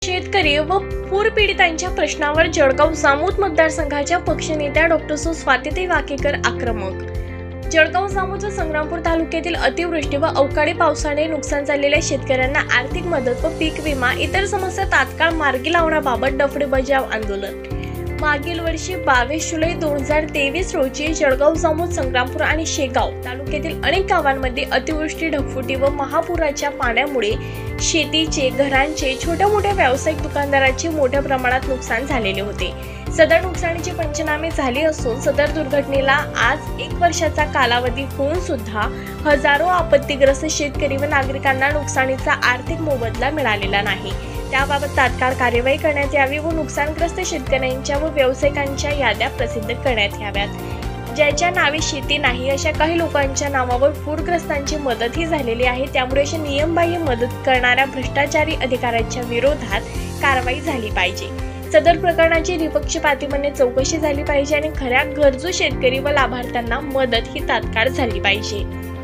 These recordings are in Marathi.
शेतकरी व पूरपीडितांच्या प्रश्नावर जळगाव जामोद मतदारसंघाच्या पक्षनेत्या डॉक्टर स्वातीताई वाकेकर आक्रमक। जळगाव जामोद व संग्रामपूर तालुक्यातील अतिवृष्टी व अवकाळी पावसाने नुकसान झालेल्या शेतकऱ्यांना आर्थिक मदत व पीक विमा इतर समस्या तात्काळ मार्गी लावण्याबाबत डफडे बजाव आंदोलन। मागील वर्षी 22 जुलै 2023 रोजी जळगाव जामोद संग्रामपूर आणि शेगाव तालुक्यातील अनेक गावांमध्ये अतिवृष्टी, ढगफुटी व महापुराच्या पाण्यामुळे शेतीचे, घरांचे, छोट्या मोठ्या व्यावसायिक दुकानदारांचे मोठ्या प्रमाणात नुकसान झालेले होते। सदर नुकसानीचे पंचनामे झाले असून सदर दुर्घटनेला आज 1 वर्षाचा कालावधी होऊन सुद्धा हजारो आपत्तीग्रस्त शेतकरी व नागरिकांना नुकसानीचा आर्थिक मोबदला मिळालेला नाही। त्याबाबत तात्काळ कार्यवाही करण्यात यावी व नुकसानग्रस्त शेतकऱ्यांच्या व व्यावसायिकांच्या याद्या प्रसिद्ध करण्यात याव्यात। ज्याच्या नावे शेती नाही अशा काही लोकांच्या नावावर पूरग्रस्तांची मदतही झालेली आहे। त्यामुळे अशा नियमबाह्य मदत करणाऱ्या भ्रष्टाचारी अधिकाऱ्यांच्या विरोधात कारवाई झाली पाहिजे। सदर प्रकरणाची निपक्षपातीपणे चौकशी झाली पाहिजे आणि खऱ्या गरजू शेतकरी व लाभार्थ्यांना मदत ही तात्काळ झाली पाहिजे।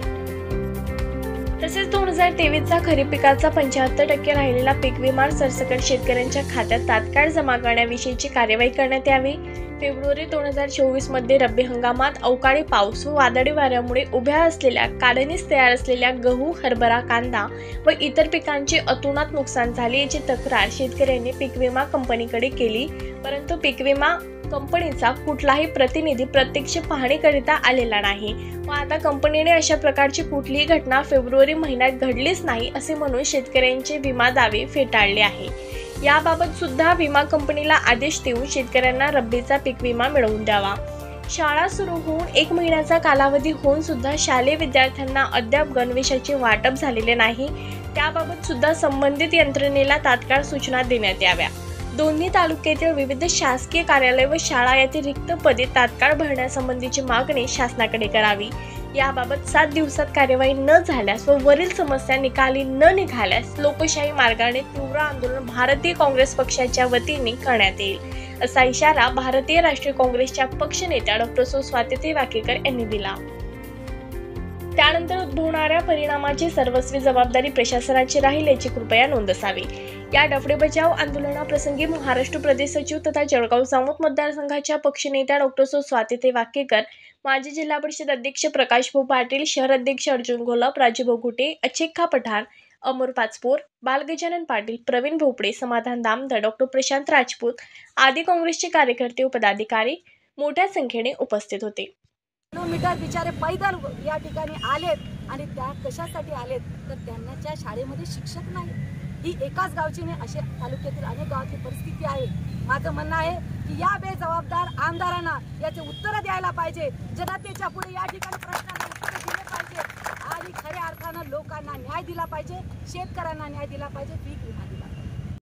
तसेच 2023चा खरीप पिकाचा 75% राहिलेला पीक विमा सरसकट शेतकऱ्यांच्या खात्यात तात्काळ जमा करण्याविषयीची कार्यवाही करण्यात यावी। फेब्रुवारी 2024 मध्ये रब्बी हंगामात अवकाळी पाऊस व वादळी वाऱ्यामुळे उभ्या असलेल्या काढणीस तयार असलेल्या गहू, हरभरा, कांदा व इतर पिकांचे अतोनात नुकसान झाले याची तक्रार शेतकऱ्यांनी पीक विमा कंपनीकडे केली, परंतु पीक विमा कंपनीचा कुठलाही प्रतिनिधी प्रत्यक्ष पाहणीकरिता आलेला नाही व आता कंपनीने अशा प्रकारची कुठलीही घटना फेब्रुवारी महिन्यात घडलीच नाही असे म्हणून शेतकऱ्यांचे विमा दावे फेटाळले आहे। याबाबत सुद्धा विमा कंपनीला आदेश देऊन शेतकऱ्यांना रब्बीचा पीक विमा मिळवून द्यावा। शाळा सुरू होऊन 1 महिन्याचा कालावधी होऊन सुद्धा शालेय विद्यार्थ्यांना अद्याप गणवेशाचे वाटप झालेले नाही। त्याबाबत सुद्धा संबंधित यंत्रणेला तात्काळ सूचना देण्यात याव्या। दोन्ही तालुक्यातील विविध शासकीय कार्यालय व शाळा येथे रिक्त पदे तात्काळ भरण्यासंबंधीची मागणी शासनाकडे करावी। याबाबत 7 दिवसात कार्यवाही न झाल्यास व वरील समस्या निकाली न निघाल्यास लोकशाही मार्गाने तीव्र आंदोलन भारतीय काँग्रेस पक्षाच्या वतीने करण्यात येईल असा इशारा भारतीय राष्ट्रीय काँग्रेसच्या पक्षनेत्या डॉक्टर स्वातीताई वाकेकर यांनी दिला। त्यानंतर उद्भवणाऱ्या परिणामाची सर्वस्वी जबाबदारी प्रशासनाची राहील याची कृपया नोंद असावी। या डफडे बजाव आंदोलनाप्रसंगी महाराष्ट्र प्रदेश सचिव तथा जळगाव जामोद मतदारसंघाच्या पक्षनेत्या डॉक्टर स्वातीताई वाकेकर, माजी जिल्हा परिषद अध्यक्ष प्रकाश भाऊ पाटील, शहर अध्यक्ष अर्जुन घोलप, राजूभाऊ घुटे, अचेक्खा पठाण, अमोर पाचपोर, बालगजानन पाटील, प्रवीण भोपळे, समाधान दामदर, डॉक्टर प्रशांत राजपूत आदी काँग्रेसचे कार्यकर्ते व पदाधिकारी मोठ्या संख्येने उपस्थित होते। किलोमीटर बिचारे पैदल या ठिकाणी आलेत आणि त्या कशासाठी आलेत तर त्यांच्या शाळेमध्ये शिक्षक नाही। ही एकाच गावची नाही, असे तालुक्यातील अनेक गावाची परिस्थिती आहे। माझं म्हणणं आहे की या बेजबाबदार आमदारांना याचे उत्तर द्यायला पाहिजे। जनतेच्या पुढे या ठिकाणी प्रश्नांना उत्तर दिले पाहिजे आणि खऱ्या अर्थानं लोकांना न्याय दिला पाहिजे, शेतकऱ्यांना न्याय दिला पाहिजे, पीक विमा